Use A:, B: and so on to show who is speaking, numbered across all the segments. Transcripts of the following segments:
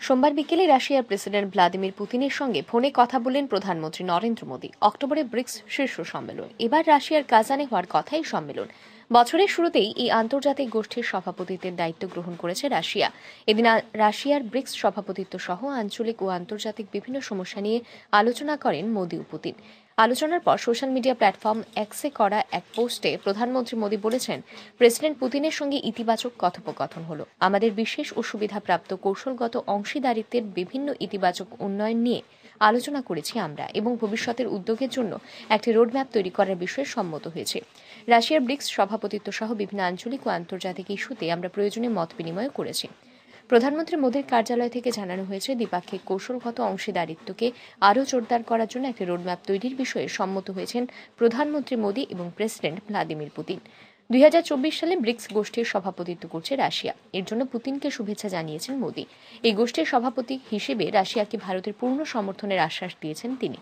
A: সোমবার বিকেলে রাশিয়ার প্রেসিডেন্ট ভ্লাদিমির পুতিনের সঙ্গে ফোনে কথা বললেন প্রধানমন্ত্রী নরেন্দ্র মোদী। অক্টোবরে ব্রিক্স শীর্ষ সম্মেলন, এবার রাশিয়ার কাজানে হওয়ার কথাই সম্মেলন। বছরের শুরুতেই এই আন্তর্জাতিক গোষ্ঠীর সভাপতিত্বের দায়িত্ব গ্রহণ করেছে রাশিয়া। এদিন রাশিয়ার ব্রিক্স সভাপতিত্ব সহ আঞ্চলিক ও আন্তর্জাতিক বিভিন্ন সমস্যা নিয়ে আলোচনা করেন মোদী ও পুতিন। আলোচনার পর সোশ্যাল মিডিয়া প্ল্যাটফর্ম এক্সে করা এক পোস্টে প্রধানমন্ত্রী মোদী বলেছেন, প্রেসিডেন্ট পুতিনের সঙ্গে ইতিবাচক কথোপকথন হলো। আমাদের বিশেষ ও সুবিধাপ্রাপ্ত কৌশলগত অংশীদারিত্বের বিভিন্ন ইতিবাচক উন্নয়ন নিয়ে আলোচনা করেছি আমরা এবং ভবিষ্যতের উদ্যোগের জন্য একটি রোডম্যাপ তৈরি করার বিষয়ে সম্মত হয়েছে। রাশিয়ার ব্রিক্স সভাপতিত্ব সহ বিভিন্ন আঞ্চলিক ও আন্তর্জাতিক ইস্যুতে আমরা প্রয়োজনে মত বিনিময় করেছি। প্রধানমন্ত্রী মোদীর কার্যালয় থেকে জানানো হয়েছে, দ্বিপাক্ষিক কৌশলগত অংশীদারিত্বকে আরও জোরদার করার জন্য একটি রোডম্যাপ তৈরির বিষয়ে সম্মত হয়েছেন প্রধানমন্ত্রী মোদী এবং প্রেসিডেন্ট ভ্লাদিমির পুতিন। 2024 সালে ব্রিক্স গোষ্ঠীর সভাপতিত্ব করছে রাশিয়া। এর জন্য পুতিনকে শুভেচ্ছা জানিয়েছেন মোদী। এই গোষ্ঠীর সভাপতি হিসেবে রাশিয়াকে ভারতের পূর্ণ সমর্থনের আশ্বাস দিয়েছেন তিনি।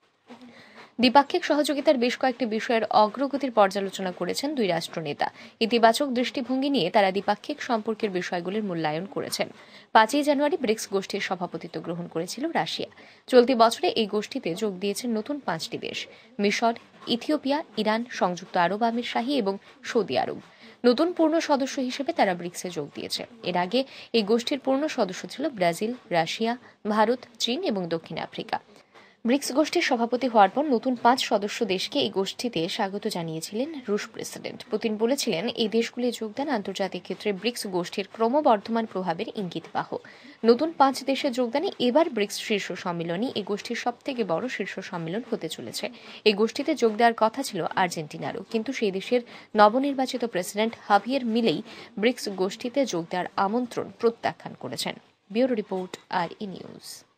A: দ্বিপাক্ষিক সহযোগিতার বেশ কয়েকটি বিষয়ের অগ্রগতির পর্যালোচনা করেছেন দুই রাষ্ট্রনেতা। ইতিবাচক দৃষ্টিভঙ্গি নিয়ে তারা দ্বিপাক্ষিক সম্পর্কের বিষয়গুলির মূল্যায়ন করেছেন। 5 জানুয়ারি ব্রিক্স গোষ্ঠীর সভাপতিত্ব গ্রহণ করেছিল রাশিয়া। চলতি বছরে এই গোষ্ঠীতে যোগ দিয়েছেন নতুন 5টি দেশ: মিশর, ইথিওপিয়া, ইরান, সংযুক্ত আরব আমিরশাহী এবং সৌদি আরব। নতুন পূর্ণ সদস্য হিসেবে তারা ব্রিক্সে যোগ দিয়েছে। এর আগে এই গোষ্ঠীর পূর্ণ সদস্য ছিল ব্রাজিল, রাশিয়া, ভারত, চীন এবং দক্ষিণ আফ্রিকা। ব্রিক্স গোষ্ঠীর সভাপতি হওয়ার পর নতুন 5 সদস্য দেশকে এই গোষ্ঠীতে স্বাগত জানিয়েছিলেন রুশ প্রেসিডেন্ট। পুতিন বলেছিলেন, এই দেশগুলি যোগদান আন্তর্জাতিক ক্ষেত্রে ব্রিক্স গোষ্ঠীর ক্রমবর্ধমান প্রভাবের ইঙ্গিতবাহক। নতুন 5 দেশের যোগদানে এবার ব্রিক্স শীর্ষ সম্মেলনই এই গোষ্ঠীর সবথেকে বড় শীর্ষ সম্মেলন হতে চলেছে। এই গোষ্ঠীতে যোগ দেওয়ার কথা ছিল আর্জেন্টিনারও, কিন্তু সেই দেশের নবনির্বাচিত প্রেসিডেন্ট হাভিয়ের মিলেই ব্রিক্স গোষ্ঠীতে যোগ দেওয়ার আমন্ত্রণ প্রত্যাখ্যান করেছেন। Bureau report, RE news.